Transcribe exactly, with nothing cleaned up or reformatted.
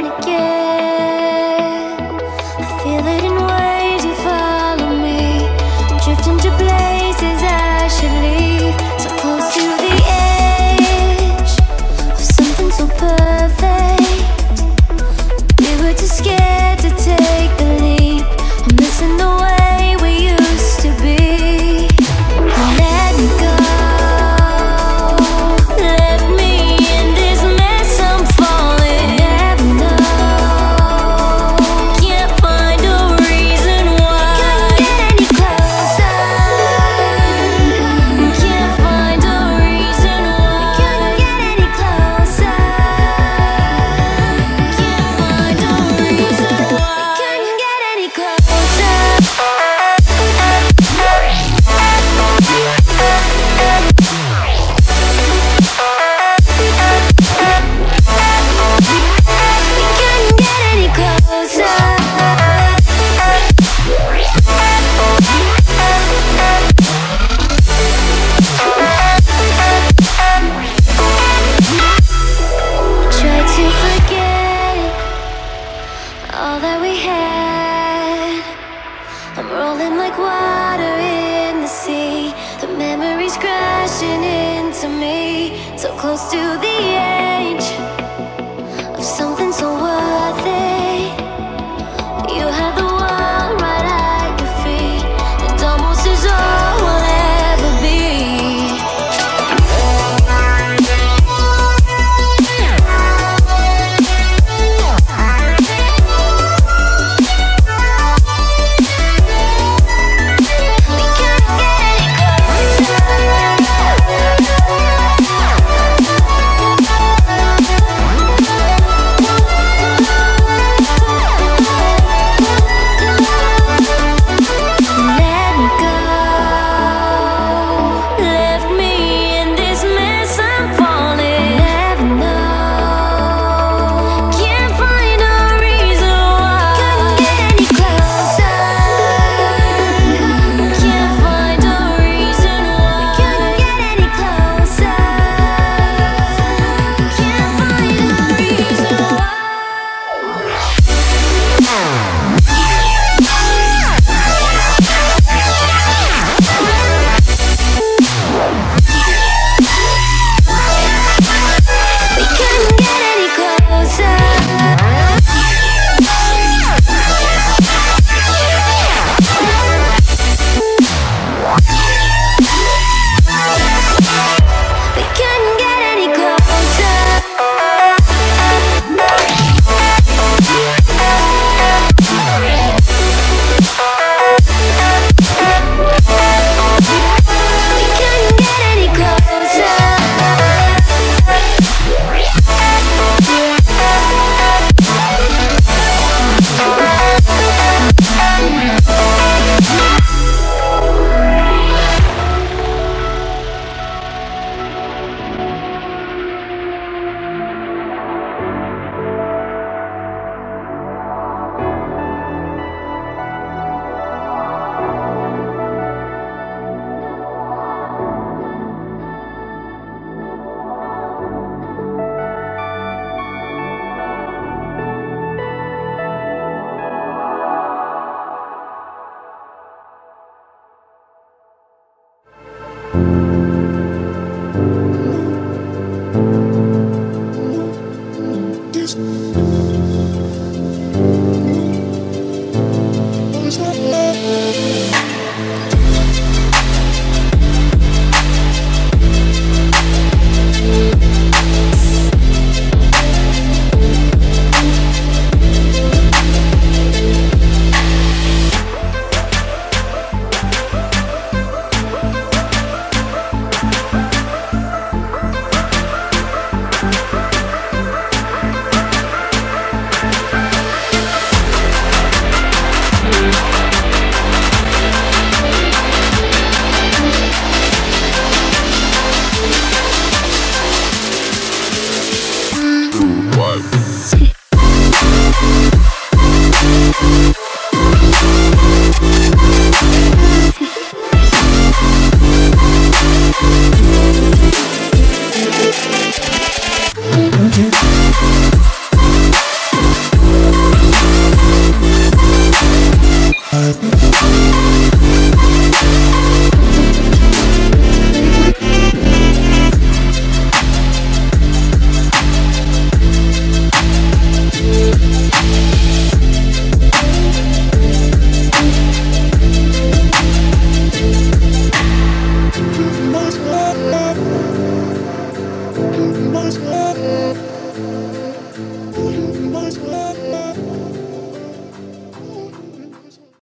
and again. I feel it in waves, you follow me. Drifting to places I should leave. So close to the edge of something so perfect. We were too scared to take the leap. I'm missing the way we used to be. Let me go. Let me in this mess I'm falling. Never know. Can't find a reason why. Couldn't get any closer. Can't find a reason why. Couldn't get any closer. Can't find a reason why. Couldn't get any closer. We couldn't get any closer. Tried to forget all that we had. I'm rolling like water in the sea. The memories crashing into me. So close to the